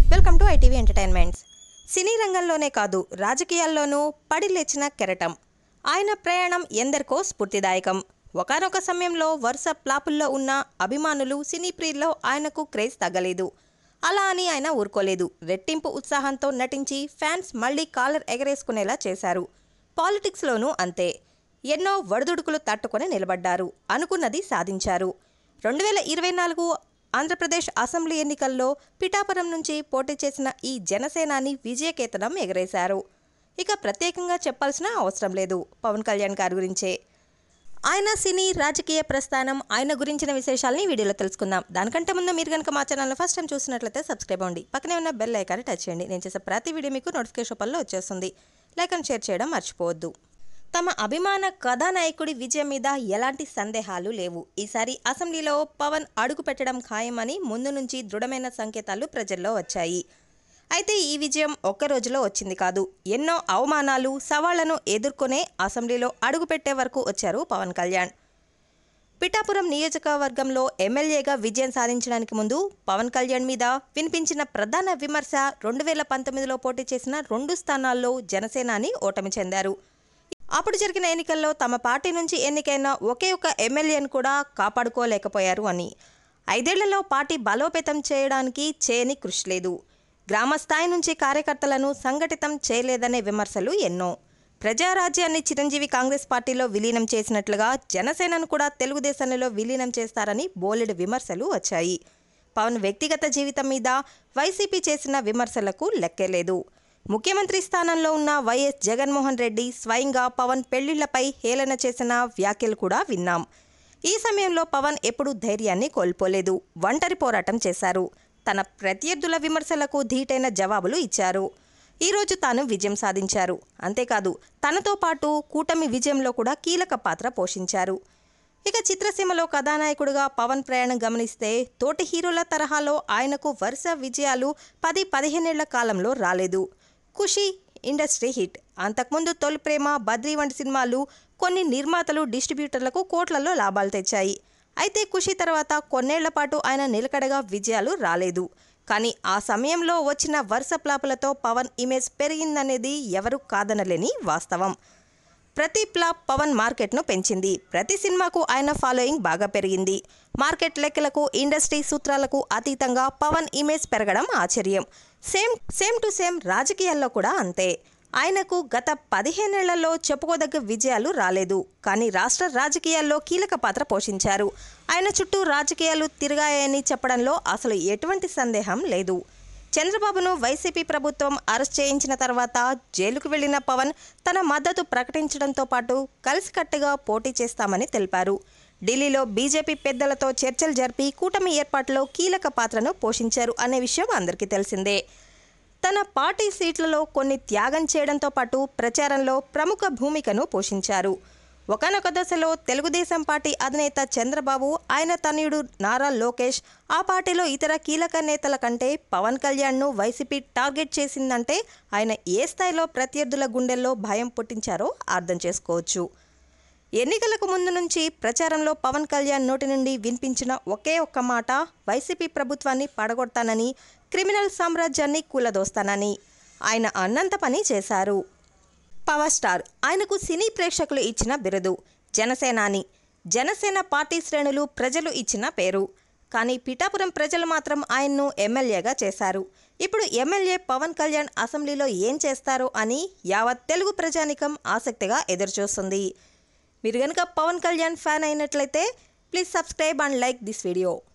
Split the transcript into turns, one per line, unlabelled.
Welcome to ITV entertainments. సినీ రంగంలోనే కాదు రాజకీయాల్లోనూ పడిలేచిన కెరటం. ఆయన ప్రయాణం ఎందరికో స్ఫూర్తిదాయకం. ఒకానొక సమయంలో వరుస ప్లాపుల్లో ఉన్న అభిమానులు సినీ ప్రియుల్లో ఆయనకు క్రేజ్ తగ్గలేదు. అలా అని ఆయన ఊరుకోలేదు. రెట్టింపు ఉత్సాహంతో నటించి ఫ్యాన్స్ మళ్లీ కాలర్ ఎగరేసుకునేలా చేశారు. పాలిటిక్స్లోనూ అంతే. ఎన్నో ఒడిదుడుకులు తట్టుకొని నిలబడ్డారు. అనుకున్నది సాధించారు. 2024 ఆంధ్రప్రదేశ్ అసెంబ్లీ ఎన్నికల్లో పిఠాపురం నుంచి పోటీ చేసిన ఈ జనసేనాని విజయకేతనం ఎగరేశారు. ఇక ప్రత్యేకంగా చెప్పాల్సిన అవసరం లేదు పవన్ కళ్యాణ్ గారి గురించే. ఆయన సినీ రాజకీయ ప్రస్థానం, ఆయన గురించిన విశేషాలని వీడియోలో తెలుసుకుందాం. దానికంటే ముందు మీరు కనుక మా ఛానల్ని ఫస్ట్ టైం చూసినట్లయితే సబ్స్క్రైబ్ అవ్వండి. పక్కనే ఉన్న బెల్ ఐకాన్ని టచ్ చేయండి. నేను చేసే ప్రతి వీడియో మీకు నోటిఫికేషన్ రూపంలో వచ్చేస్తుంది. లైక్ అండ్ షేర్ చేయడం మర్చిపోవద్దు. తమ అభిమాన కథానాయకుడి విజయం మీద ఎలాంటి సందేహాలు లేవు. ఈసారి అసెంబ్లీలో పవన్ అడుగు పెట్టడం ఖాయమని ముందు నుంచి దృఢమైన సంకేతాలు ప్రజల్లో వచ్చాయి. అయితే ఈ విజయం ఒక్క రోజులో వచ్చింది కాదు. ఎన్నో అవమానాలు, సవాళ్లను ఎదుర్కొనే అసెంబ్లీలో అడుగుపెట్టే వరకు వచ్చారు పవన్ కళ్యాణ్. పిఠాపురం నియోజకవర్గంలో ఎమ్మెల్యేగా విజయం సాధించడానికి ముందు పవన్ కళ్యాణ్ మీద వినిపించిన ప్రధాన విమర్శ 2019లో పోటీ చేసిన 2 స్థానాల్లో జనసేనాని ఓటమి చెందారు. అప్పుడు జరిగిన ఎన్నికల్లో తమ పార్టీ నుంచి ఎన్నికైన ఒకే ఒక్క ఎమ్మెల్యేను కూడా కాపాడుకోలేకపోయారు అని. 5 ఏళ్లలో పార్టీ బలోపేతం చేయడానికి చేయని కృషి లేదు. గ్రామ స్థాయి నుంచి కార్యకర్తలను సంఘటితం చేయలేదనే విమర్శలు ఎన్నో. ప్రజారాజ్యాన్ని చిరంజీవి కాంగ్రెస్ పార్టీలో విలీనం చేసినట్లుగా జనసేనను కూడా తెలుగుదేశంలో విలీనం చేస్తారని బోలెడు విమర్శలు వచ్చాయి. పవన్ వ్యక్తిగత జీవితం మీద వైసీపీ చేసిన విమర్శలకు లెక్కేలేదు. ముఖ్యమంత్రి స్థానంలో ఉన్న వైఎస్ జగన్మోహన్ రెడ్డి స్వయంగా పవన్ పెళ్లిళ్లపై హేళన చేసిన వ్యాఖ్యలు కూడా విన్నాం. ఈ సమయంలో పవన్ ఎప్పుడూ ధైర్యాన్ని కోల్పోలేదు. ఒంటరి పోరాటం చేశారు. తన ప్రత్యర్థుల విమర్శలకు ధీటైన జవాబులు ఇచ్చారు. ఈరోజు తాను విజయం సాధించారు. అంతేకాదు తనతో పాటు కూటమి విజయంలో కూడా కీలక పాత్ర పోషించారు. ఇక చిత్రసీమలో కథానాయకుడిగా పవన్ ప్రయాణం గమనిస్తే తోటి హీరోల తరహాలో ఆయనకు వరుస విజయాలు 10-15 ఏళ్ల కాలంలో రాలేదు. Kushi industry hit. అంతకుముందు తొలి ప్రేమ, బద్రీ వంటి సినిమాలు కొన్ని నిర్మాతలు, డిస్ట్రిబ్యూటర్లకు కోట్లలో లాభాలు తెచ్చాయి. అయితే ఖుషి తర్వాత కొన్నేళ్ల పాటు ఆయన నిలకడగా విజయాలు రాలేదు. కానీ ఆ సమయంలో వచ్చిన వరుస ప్లాపులతో పవన్ ఇమేజ్ పెరిగిందనేది ఎవరూ కాదనలేని వాస్తవం. ప్రతి ప్లాప్ పవన్ మార్కెట్ను పెంచింది. ప్రతి సినిమాకు ఆయన ఫాలోయింగ్ బాగా పెరిగింది. మార్కెట్ లెక్కలకు, ఇండస్ట్రీ సూత్రాలకు అతీతంగా పవన్ ఇమేజ్ పెరగడం ఆశ్చర్యం. సేమ్ టు సేమ్ రాజకీయాల్లో కూడా అంతే. ఆయనకు గత 15 ఏళ్లలో చెప్పుకోదగ్గ విజయాలు రాలేదు. కానీ రాష్ట్ర రాజకీయాల్లో కీలక పాత్ర పోషించారు. ఆయన చుట్టూ రాజకీయాలు తిరిగాయని చెప్పడంలో అసలు ఎటువంటి సందేహం లేదు. చంద్రబాబును వైసీపీ ప్రభుత్వం అరెస్ట్ చేయించిన తర్వాత జైలుకు వెళ్లిన పవన్ తన మద్దతు ప్రకటించడంతో పాటు కలిసికట్టుగా పోటీ చేస్తామని తెలిపారు. ఢిల్లీలో బీజేపీ పెద్దలతో చర్చలు జరిపి కూటమి ఏర్పాటులో కీలక పాత్రను పోషించారు అనే విషయం అందరికీ తెలిసిందే. తన పార్టీ సీట్లలో కొన్ని త్యాగం చేయడంతో పాటు ప్రచారంలో ప్రముఖ భూమికను పోషించారు. ఒకానొక దశలో తెలుగుదేశం పార్టీ అధినేత చంద్రబాబు, ఆయన తనయుడు నారా లోకేష్, ఆ పార్టీలో ఇతర కీలక నేతల కంటే పవన్ కళ్యాణ్ను వైసీపీ టార్గెట్ చేసిందంటే ఆయన ఏ స్థాయిలో ప్రత్యర్థుల గుండెల్లో భయం పుట్టించారో అర్థం చేసుకోవచ్చు. ఎన్నికలకు ముందు నుంచి ప్రచారంలో పవన్ కళ్యాణ్ నోటి నుండి వినిపించిన ఒకే ఒక్క మాట వైసీపీ ప్రభుత్వాన్ని పడగొడతానని, క్రిమినల్ సామ్రాజ్యాన్ని కూలదోస్తానని. ఆయన అన్నంత పని చేశారు. Power star. ఆయనకు సినీ ప్రేక్షకులు ఇచ్చిన బిరుదు జనసేనాని. జనసేన పార్టీ శ్రేణులు, ప్రజలు ఇచ్చిన పేరు. కానీ పిఠాపురం ప్రజలు మాత్రం ఆయన్ను ఎమ్మెల్యేగా చేశారు. ఇప్పుడు ఎమ్మెల్యే పవన్ కళ్యాణ్ అసెంబ్లీలో ఏం చేస్తారో అని యావత్ తెలుగు ప్రజానికం ఆసక్తిగా ఎదురుచూస్తుంది. మీరు కనుక పవన్ కళ్యాణ్ ఫ్యాన్ అయినట్లయితే please subscribe and like this video.